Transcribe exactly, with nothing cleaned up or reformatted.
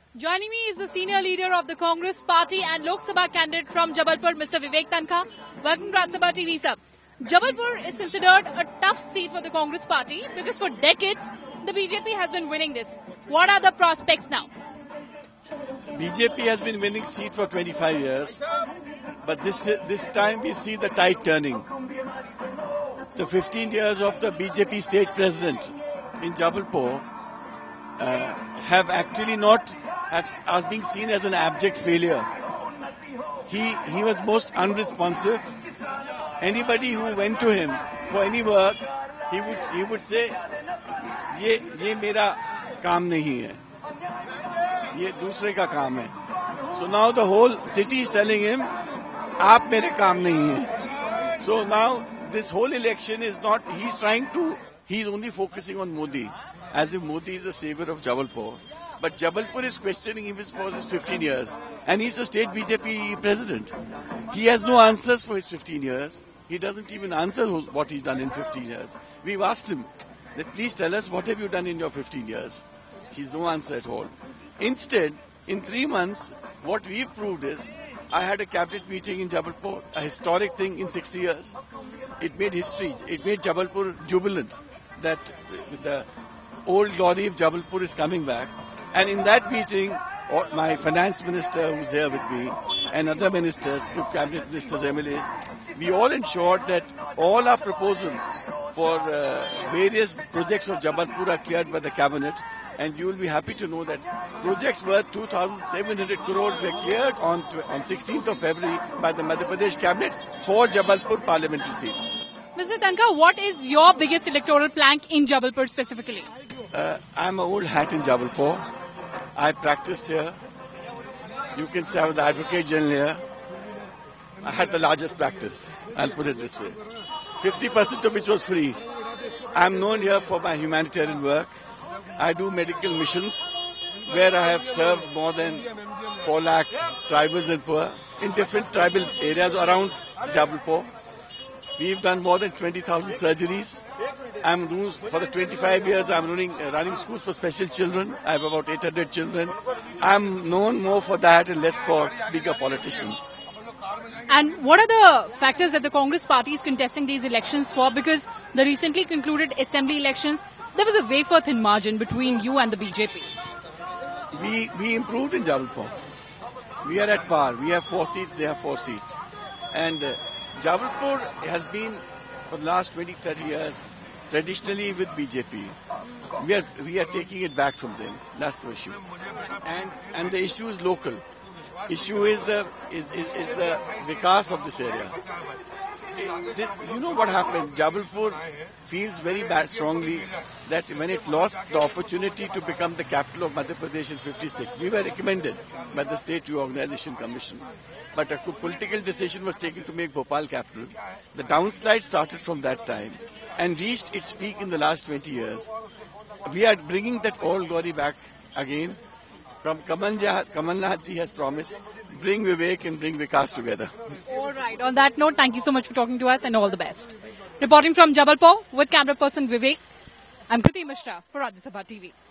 Joining me is the senior leader of the Congress party and Lok Sabha candidate from Jabalpur, Mister Vivek Tankha. Welcome to Raj Sabha T V, sir. Jabalpur is considered a tough seat for the Congress party because for decades the B J P has been winning this. What are the prospects now? B J P has been winning seat for twenty-five years, but this this time we see the tide turning. The fifteen years of the B J P state president in Jabalpur uh, have actually not have, as being seen as an abject failure. He he was most unresponsive. Anybody who went to him for any work, he would he would say, "ये ये मेरा काम नहीं है, ये दूसरे का काम है." So now the whole city is telling him, "आप मेरे काम नहीं है." So now this whole election is not. He's trying to. He's only focusing on Modi, as if Modi is the savior of Jabalpur. But Jabalpur is questioning him for his fifteen years, and he's a state B J P president. He has no answers for his fifteen years. He doesn't even answer what he's done in fifteen years. We've asked him that please tell us what have you done in your fifteen years. He's no answer at all. Instead, in three months, what we've proved is I had a cabinet meeting in Jabalpur, a historic thing in sixty years. It made history. It made Jabalpur jubilant that the old glory of Jabalpur is coming back. And in that meeting, my finance minister who's here with me and other ministers, two cabinet ministers, M L As, we all ensured that all our proposals for uh, various projects of Jabalpur are cleared by the cabinet. And you will be happy to know that projects worth two thousand seven hundred crores were cleared on, on sixteenth of February by the Madhya Pradesh cabinet for Jabalpur parliamentary seat. Mister Tankha, what is your biggest electoral plank in Jabalpur specifically? Uh, I'm an old hat in Jabalpur. I practiced here. You can say I was the Advocate General here. I had the largest practice. I'll put it this way. fifty percent of which was free. I'm known here for my humanitarian work. I do medical missions where I have served more than four lakh tribals and poor in different tribal areas around Jabalpur. We've done more than twenty thousand surgeries. I'm for the twenty-five years I'm running running schools for special children. I have about eight hundred children. I'm known more for that and less for being a politician. And what are the factors that the Congress party is contesting these elections for? Because the recently concluded assembly elections, there was a wafer thin margin between you and the B J P. We we improved in Jabalpur. We are at par. We have four seats. They have four seats. And uh, Jabalpur has been for the last twenty, thirty years traditionally with B J P. We are we are taking it back from them. That's the issue. And and the issue is local. Issue is the is, is, is the vikas of this area. It, this, you know what happened? Jabalpur feels very bad strongly that when it lost the opportunity to become the capital of Madhya Pradesh in fifty-six, we were recommended by the State Reorganization Commission. But a political decision was taken to make Bhopal capital. The downslide started from that time and reached its peak in the last twenty years. We are bringing that old glory back again. From Kamalnath ji has promised, bring Vivek and bring Vikas together. All right. On that note, thank you so much for talking to us and all the best. Reporting from Jabalpur with camera person Vivek, I'm Kriti Mishra for Rajya Sabha T V.